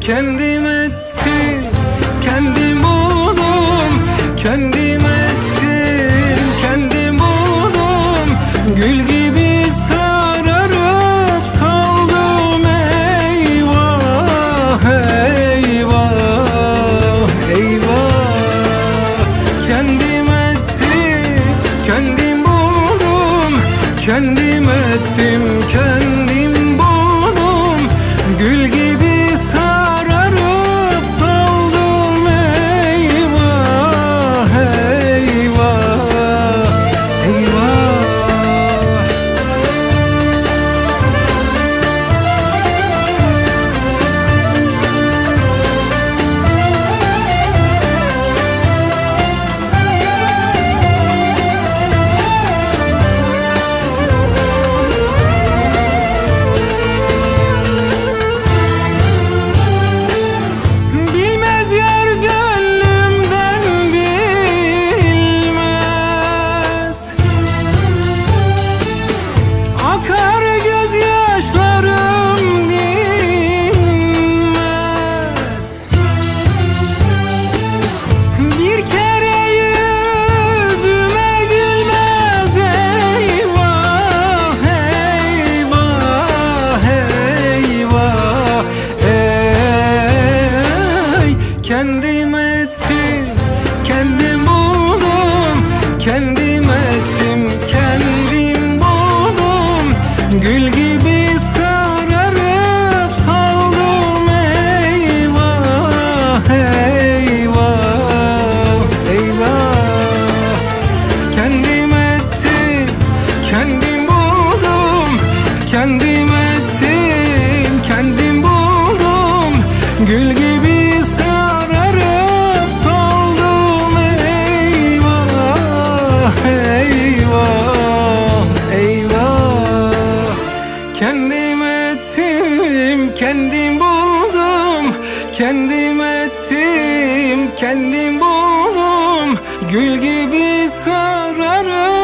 kendim ettim, kendim buldum, kendim ettim, kendim buldum. Gül gibi sararıp saldım, eyvah, eyvah, eyvah. Kendim ettim, kendim buldum, kendim ettim, kendim buldum. Gül gibi sararıp saldım, eyvah, eyvah, eyvah. Bilmez yar gönlümden bilmez, akar gözyaşlarım dinmez. Bir kere yüzüme gülmez, eyvah, eyvah, eyvah, ey. Kendim ettim, kendim buldum, kendim ettim, kendim buldum. Gül gibi sararıp saldım, eyvah, eyvah, eyvah. Kendim ettim, kendim buldum, kendim ettim, kendim buldum. Gül gibi sararıp saldım, eyvah, eyvah, eyvah. Kendim ettim, kendim buldum, kendim ettim, kendim buldum. Gül gibi sararıp